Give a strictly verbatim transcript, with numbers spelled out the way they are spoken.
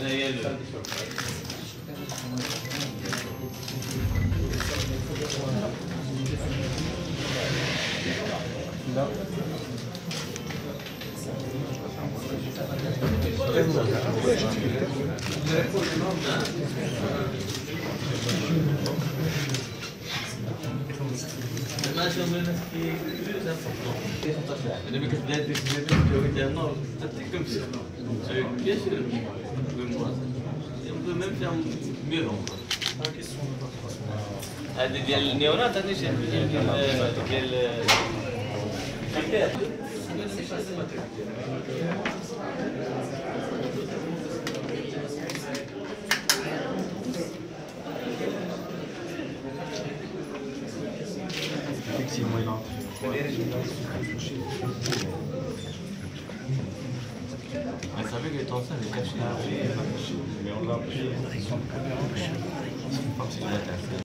هي ال- ما شاء الله الناس qui est plus important. Depuis que tu as décidé de prioritaire nord, c'est comme ça. Bien sûr, on peut même faire mieux. هذه ديال النيونات هذه شي ديال ديال Effectivement, il a Elle savait qu'elle était enceinte, elle est cachée. mais on l'a pris. C'est une femme célibataire.